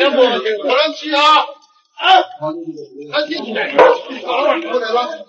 不？不能去啊！啊！进去！过来了。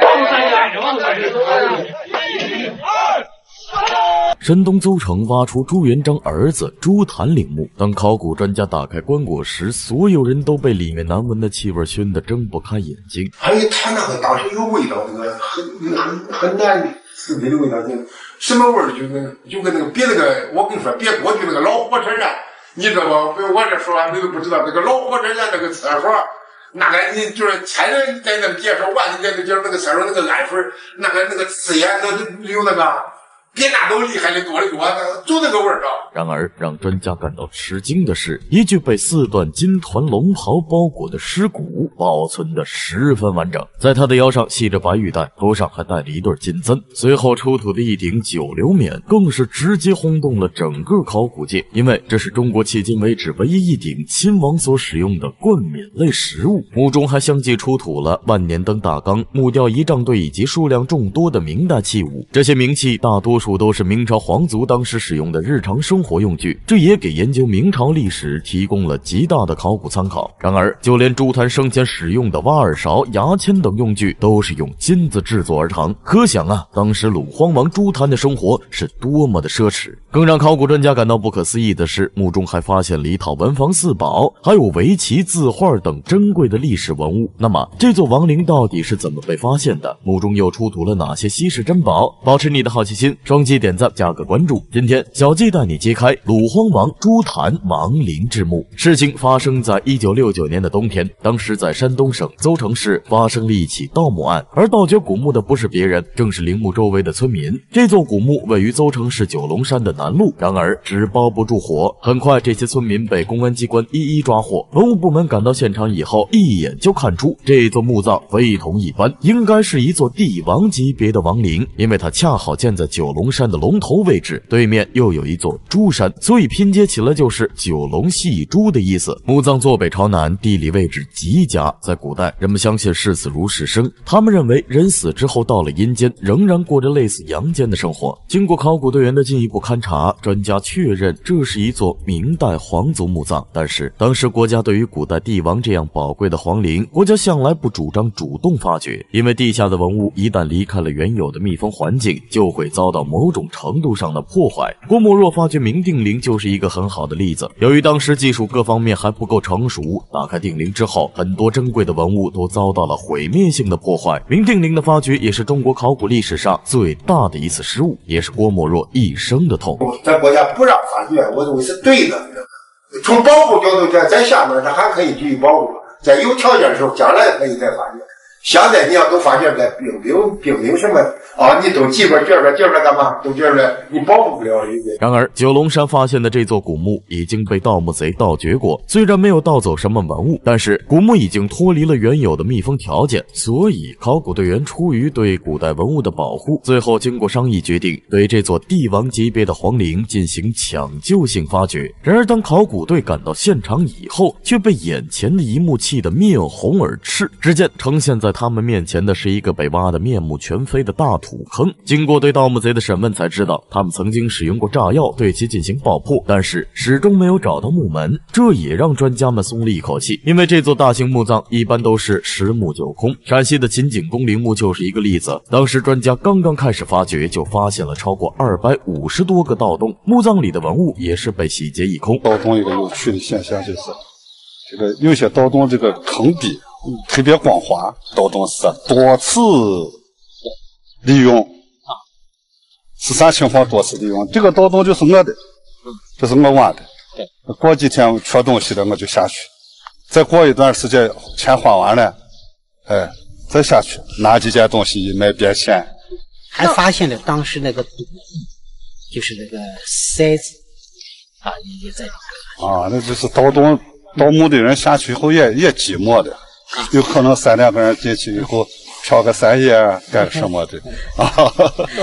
山东邹城挖出朱元璋儿子朱谭陵墓，当考古专家打开棺椁时，所有人都被里面难闻的气味熏得睁不开眼睛。 还有他那个当时有味道，那个很难识别的味道，什么味儿？就跟那个别那个，我跟你说，别过去那个老火车站，你知道吧？我这说你都不知道，那个老火车站那个厕所。那个你就是前人在那介绍完，你在那就是那个厕所那个氨水，那个刺眼都有那个。比那都厉害的多得多，就那个味儿啊！ 然而，让专家感到吃惊的是，一具被4段金团龙袍包裹的尸骨保存得十分完整，在他的腰上系着白玉带，头上还戴了一对金簪。随后出土的一顶九流冕，更是直接轰动了整个考古界，因为这是中国迄今为止唯一一顶亲王所使用的冠冕类实物。墓中还相继出土了万年灯大缸、木雕仪仗队以及数量众多的明代器物，这些名器大多数都是明朝皇族当时使用的日常生活用具，这也给研究明朝历史提供了极大的考古参考。然而，就连朱谭生前使用的挖耳勺、牙签等用具都是用金子制作而成，可想啊，当时鲁荒王朱谭的生活是多么的奢侈。更让考古专家感到不可思议的是，墓中还发现了一套文房四宝，还有围棋、字画等珍贵的历史文物。那么，这座王陵到底是怎么被发现的？墓中又出土了哪些稀世珍宝？保持你的好奇心，双击点赞加个关注。今天小纪带你揭开鲁荒王朱谭亡陵之墓。事情发生在1969年的冬天，当时在山东省邹城市发生了一起盗墓案，而盗掘古墓的不是别人，正是陵墓周围的村民。这座古墓位于邹城市九龙山的南麓，然而纸包不住火，很快这些村民被公安机关一一抓获。文物部门赶到现场以后，一眼就看出这座墓葬非同一般，应该是一座帝王级别的王陵，因为它恰好建在九龙山的龙头位置，对面又有一座朱山，所以拼接起来就是九龙戏珠的意思。墓葬坐北朝南，地理位置极佳。在古代，人们相信视死如是生，他们认为人死之后到了阴间，仍然过着类似阳间的生活。经过考古队员的进一步勘查，专家确认这是一座明代皇族墓葬。但是当时国家对于古代帝王这样宝贵的皇陵，国家向来不主张主动发掘，因为地下的文物一旦离开了原有的密封环境，就会遭到某种程度上的破坏。郭沫若发掘明定陵就是一个很好的例子。由于当时技术各方面还不够成熟，打开定陵之后，很多珍贵的文物都遭到了毁灭性的破坏。明定陵的发掘也是中国考古历史上最大的一次失误，也是郭沫若一生的痛。 咱国家不让发掘，我认为是对的。从保护角度讲，在下面它还可以继续保护，在有条件的时候，将来可以再发掘。现在你要都发现在冰冰什么啊，你都几个觉着干嘛？都觉着你保护不了一个。 然而，九龙山发现的这座古墓已经被盗墓贼盗掘过，虽然没有盗走什么文物，但是古墓已经脱离了原有的密封条件，所以考古队员出于对古代文物的保护，最后经过商议决定对这座帝王级别的皇陵进行抢救性发掘。然而，当考古队赶到现场以后，却被眼前的一幕气得面红耳赤。只见呈现在他们面前的是一个被挖得面目全非的大土坑。经过对盗墓贼的审问才知道，他们曾经使用过炸药对其进行爆破，但是始终没有找到墓门，这也让专家们松了一口气。因为这座大型墓葬一般都是10墓9空，陕西的秦景公陵墓就是一个例子。当时专家刚刚开始发掘，就发现了超过250多个盗洞，墓葬里的文物也是被洗劫一空。 盗洞一个有趣的现象就是，这个有些盗洞这个坑壁特别光滑，盗洞是多次利用啊，自杀情况多次利用。这个盗洞就是我的，这是我挖的。过几天缺东西了，我就下去，再过一段时间钱花完了，再下去拿几件东西一卖变钱。 还发现了当时那个赌就是那个筛子啊，也在啊，那就是盗墓的人下去以后也寂寞的。有可能3、2个人进去以后嫖个3夜干什么的啊？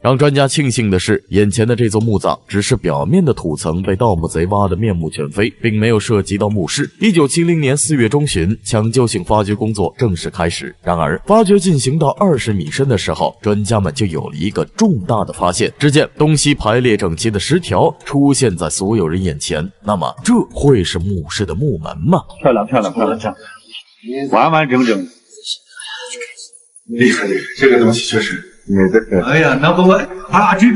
让专家庆幸的是，眼前的这座墓葬只是表面的土层被盗墓贼挖得面目全非，并没有涉及到墓室。1970年4月中旬，抢救性发掘工作正式开始。然而，发掘进行到20米深的时候，专家们就有了一个重大的发现。只见东西排列整齐的石条出现在所有人眼前。那么，这会是墓室的木门吗？ 漂亮，完完整整。 厉害，这个东西确实。 哎呀，那不啊，蜘蛛。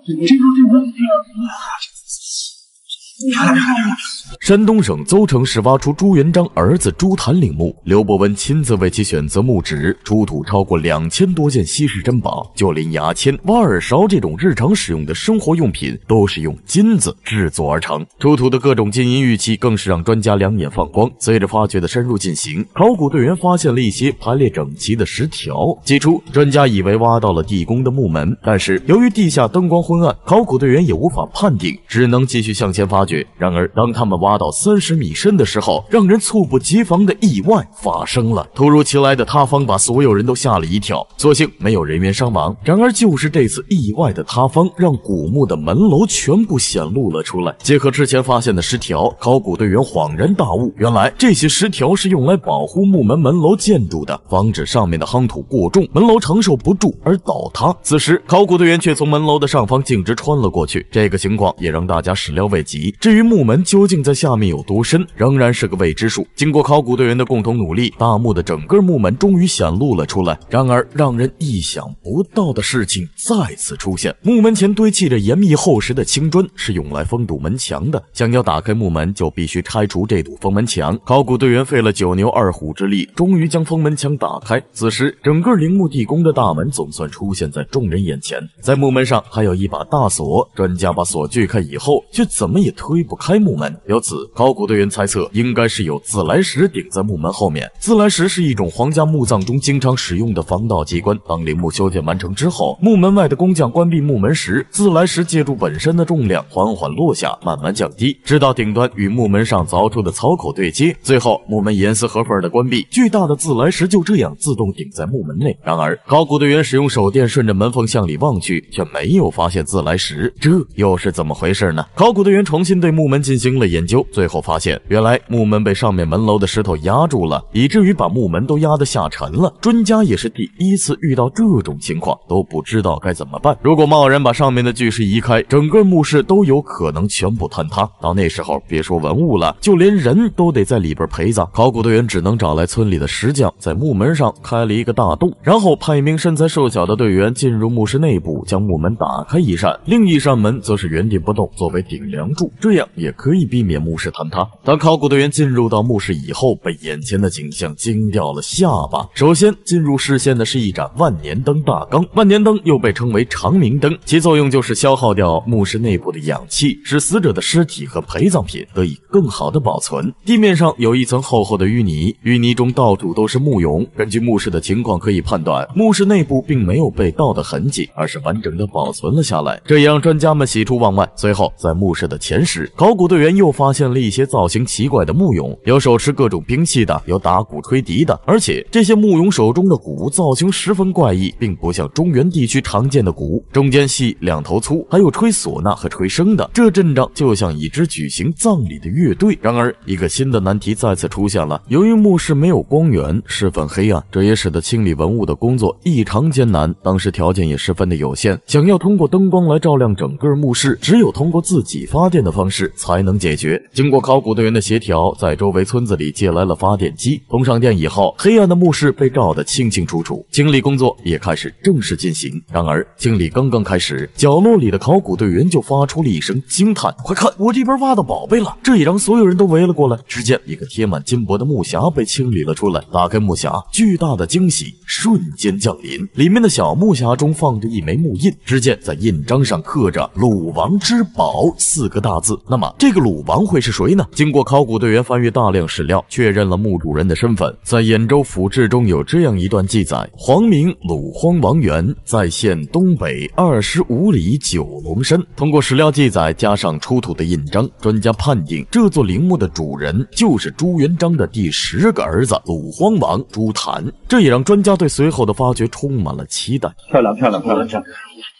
山东省邹城市挖出朱元璋儿子朱谭陵墓，刘伯温亲自为其选择墓址，出土超过2000多件稀世珍宝，就连牙签、挖耳勺这种日常使用的生活用品都是用金子制作而成。出土的各种金银玉器更是让专家两眼放光。随着发掘的深入进行，考古队员发现了一些排列整齐的石条。起初，专家以为挖到了地宫的木门，但是由于地下灯光昏暗，考古队员也无法判定，只能继续向前发掘。然而，当他们挖到30米深的时候，让人猝不及防的意外发生了。突如其来的塌方把所有人都吓了一跳，所幸没有人员伤亡。然而，就是这次意外的塌方，让古墓的门楼全部显露了出来。结合之前发现的石条，考古队员恍然大悟，原来这些石条是用来保护木门门楼建筑的，防止上面的夯土过重，门楼承受不住而倒塌。此时，考古队员却从门楼的上方径直穿了过去，这个情况也让大家始料未及。至于木门究竟在下面有多深，仍然是个未知数。经过考古队员的共同努力，大墓的整个木门终于显露了出来。然而，让人意想不到的事情再次出现。木门前堆砌着严密厚实的青砖，是用来封堵门墙的。想要打开木门，就必须拆除这堵封门墙。考古队员费了9牛2虎之力，终于将封门墙打开。此时，整个陵墓地宫的大门总算出现在众人眼前。在木门上还有一把大锁，专家把锁锯开以后，却怎么也推不开木门。由此，考古队员猜测应该是有自来石顶在木门后面。自来石是一种皇家墓葬中经常使用的防盗机关。当陵墓修建完成之后，木门外的工匠关闭木门时，自来石借助本身的重量缓缓落下，慢慢降低，直到顶端与木门上凿出的槽口对接。最后，木门严丝合缝的关闭，巨大的自来石就这样自动顶在木门内。然而，考古队员使用手电顺着门缝向里望去，却没有发现自来石，这又是怎么回事呢？考古队员重新对木门进行了研究，最后发现原来木门被上面门楼的石头压住了，以至于把木门都压得下沉了。专家也是第一次遇到这种情况，都不知道该怎么办。如果贸然把上面的巨石移开，整个墓室都有可能全部坍塌。到那时候，别说文物了，就连人都得在里边陪葬。考古队员只能找来村里的石匠，在木门上开了一个大洞，然后派一名身材瘦小的队员进入墓室内部，将木门打开一扇，另一扇门则是原地不动，作为顶梁柱，这样也可以避免墓室坍塌。当考古队员进入到墓室以后，被眼前的景象惊掉了下巴。首先进入视线的是一盏万年灯大缸，万年灯又被称为长明灯，其作用就是消耗掉墓室内部的氧气，使死者的尸体和陪葬品得以更好的保存。地面上有一层厚厚的淤泥，淤泥中到处都是木俑。根据墓室的情况可以判断，墓室内部并没有被盗的痕迹，而是完整的保存了下来，这也让专家们喜出望外。随后在墓室的前室，考古队员又发现了一些造型奇怪的木俑，有手持各种兵器的，有打鼓吹笛的，而且这些木俑手中的鼓造型十分怪异，并不像中原地区常见的鼓，中间细两头粗，还有吹唢呐和吹笙的，这阵仗就像一支举行葬礼的乐队。然而一个新的难题再次出现了，由于墓室没有光源，十分黑暗，这也使得清理文物的工作异常艰难，当时条件也十分的有限，想要通过灯光来照亮整个墓室，只有通过自己发电的方式才能解决。经过考古队员的协调，在周围村子里借来了发电机，通上电以后，黑暗的墓室被照得清清楚楚，清理工作也开始正式进行。然而清理刚刚开始，角落里的考古队员就发出了一声惊叹：快看，我这边挖到宝贝了！这也让所有人都围了过来。只见一个贴满金箔的木匣被清理了出来，打开木匣，巨大的惊喜瞬间降临，里面的小木匣中放着一枚木印，只见在印章上刻着鲁王之宝4个大字。那么这个鲁王会是谁呢？经过考古队员翻阅大量史料，确认了墓主人的身份。在兖州府志中有这样一段记载：皇名鲁荒王元，在县东北25里九龙山。通过史料记载加上出土的印章，专家判定这座陵墓的主人就是朱元璋的第10个儿子鲁荒王朱谭，这也让专家对随后的发掘充满了期待。 漂亮。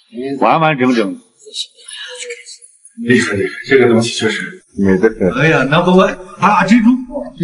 完完整整。 厉害厉害，这个东西确实美的很。 哎呀，那不我啊，珍珠，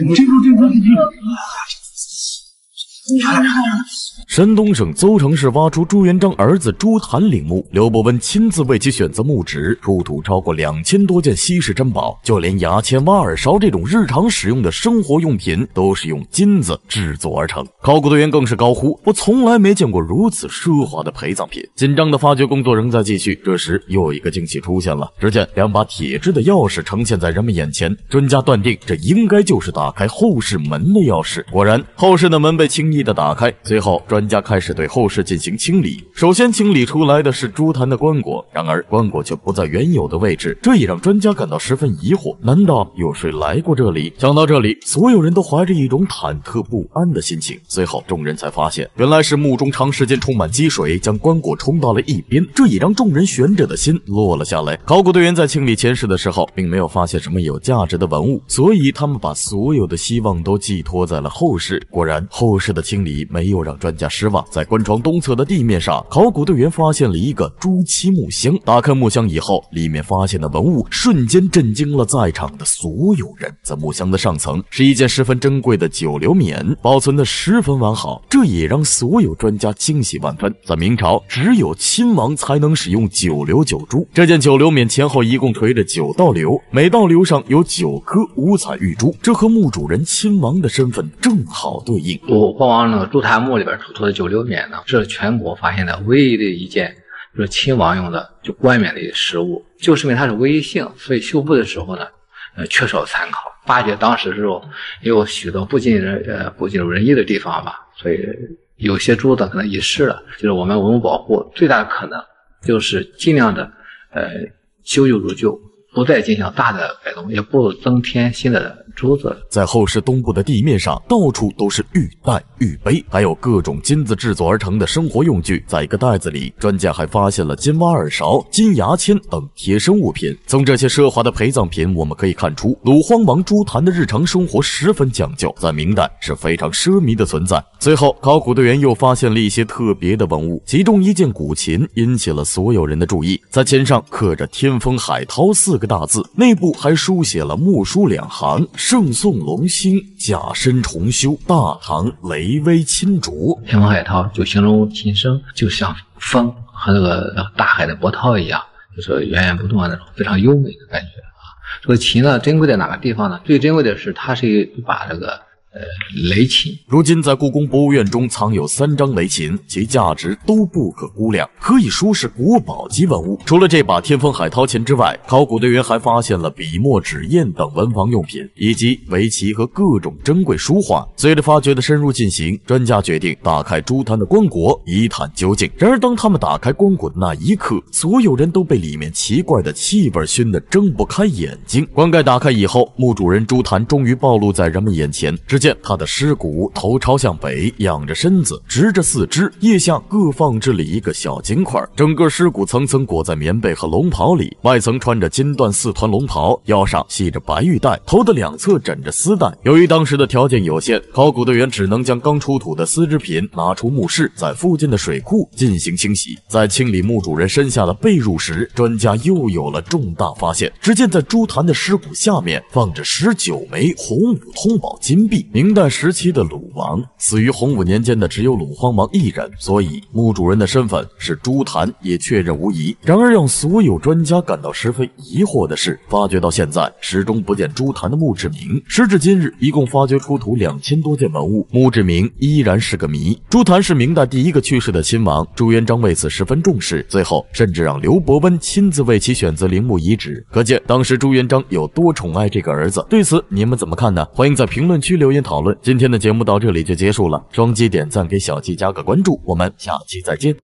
山东省邹城市挖出朱元璋儿子朱谭陵墓，刘伯温亲自为其选择墓址，出土超过2000多件稀世珍宝，就连牙签、挖耳勺这种日常使用的生活用品都是用金子制作而成。考古队员更是高呼：“我从来没见过如此奢华的陪葬品。”紧张的发掘工作仍在继续，这时又一个惊喜出现了。只见2把铁制的钥匙呈现在人们眼前，专家断定这应该就是打开后室门的钥匙。果然，后室的门被轻易的打开。随后，专家开始对后室进行清理。首先清理出来的是朱坛的棺椁，然而棺椁却不在原有的位置，这也让专家感到十分疑惑。难道有谁来过这里？想到这里，所有人都怀着一种忐忑不安的心情。随后，众人才发现，原来是墓中长时间充满积水，将棺椁冲到了一边，这也让众人悬着的心落了下来。考古队员在清理前室的时候，并没有发现什么有价值的文物，所以他们把所有的希望都寄托在了后室。果然，后室的清理没有让专家失望，在棺床东侧的地面上，考古队员发现了一个朱漆木箱。打开木箱以后，里面发现的文物瞬间震惊了在场的所有人。在木箱的上层是一件十分珍贵的九流冕，保存的十分完好，这也让所有专家惊喜万分。在明朝，只有亲王才能使用九流九珠。这件九流冕前后一共垂着9道流，每道流上有9颗五彩玉珠，这和墓主人亲王的身份正好对应。 鲁皇王那个朱坛墓里边出土的九流冕呢，是全国发现的唯一的一件就是亲王用的就冠冕的实物，就是因为它是唯一性，所以修复的时候呢，缺少参考。发掘当时的时候也有许多不尽如人意的地方吧，所以有些珠子可能遗失了。就是我们文物保护最大的可能就是尽量的修旧如旧，不再进行大的改动，也不增添新的珠子。 在后室东部的地面上，到处都是玉带、玉杯，还有各种金子制作而成的生活用具。在一个袋子里，专家还发现了金挖耳勺、金牙签等贴身物品。从这些奢华的陪葬品，我们可以看出鲁荒王朱坛的日常生活十分讲究，在明代是非常奢靡的存在。随后，考古队员又发现了一些特别的文物，其中一件古琴引起了所有人的注意。在琴上刻着“天风海涛”4个大字，内部还书写了木书2行：圣宋龙兴，甲申重修，大唐雷威钦竹。 天风海涛就形容琴声就像风和那个大海的波涛一样，就是源源不断的那种非常优美的感觉啊。这个琴呢，珍贵在哪个地方呢？最珍贵的是它是一把这个雷琴。 如今在故宫博物院中藏有3张雷琴，其价值都不可估量，可以说是国宝级文物。除了这把天风海涛琴之外，考古队员还发现了笔墨纸砚等文房用品，以及围棋和各种珍贵书画。随着发掘的深入进行，专家决定打开朱坛的棺椁一探究竟。然而当他们打开棺椁的那一刻，所有人都被里面奇怪的气味熏得睁不开眼睛。棺盖打开以后，墓主人朱坛终于暴露在人们眼前。只见他的尸骨头朝向北，仰着身子，直着4肢，腋下各放置了一个小金块。整个尸骨层层裹在棉被和龙袍里，外层穿着金缎4团龙袍，腰上系着白玉带，头的2侧枕着丝带。由于当时的条件有限，考古队员只能将刚出土的丝织品拿出墓室，在附近的水库进行清洗。在清理墓主人身下的被褥时，专家又有了重大发现。只见在朱坛的尸骨下面放着19枚洪武通宝金币。明代时期的鲁王，死于洪武年间的只有鲁荒王一人，所以墓主人的身份是朱坛也确认无疑。然而让所有专家感到十分疑惑的是，发掘到现在始终不见朱坛的墓志铭。时至今日，一共发掘出土2000多件文物，墓志铭依然是个谜。朱坛是明代第一个去世的亲王，朱元璋为此十分重视，最后甚至让刘伯温亲自为其选择陵墓遗址，可见当时朱元璋有多宠爱这个儿子。对此你们怎么看呢？欢迎在评论区留言讨论。今天的节目到这里就结束了，双击点赞给小季加个关注，我们下期再见。